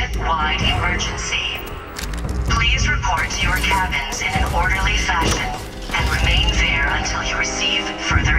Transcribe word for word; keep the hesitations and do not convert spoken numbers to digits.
ship-wide emergency. Please report to your cabins in an orderly fashion and remain there until you receive further